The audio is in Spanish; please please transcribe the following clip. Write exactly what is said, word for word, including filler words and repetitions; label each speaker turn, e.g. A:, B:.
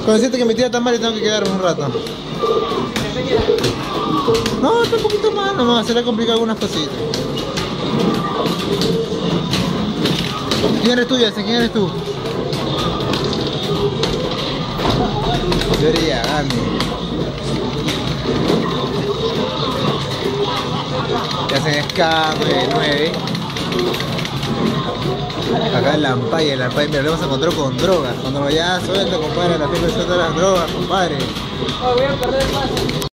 A: Cuando siento que me tira tan mal y tengo que quedarme un rato. No, está un poquito más nomás, se le ha complicado algunas cositas. ¿Quién eres tú, Yacen? ¿Quién eres tú? Yuri Yagami. Yacen es K noventa y nueve. Acá en Lampay, en Lampay, mira, lo hemos encontrado con drogas. Cuando lo vaya suelto, compadre, la fiesta de las drogas, compadre.
B: Oh, voy a perder más.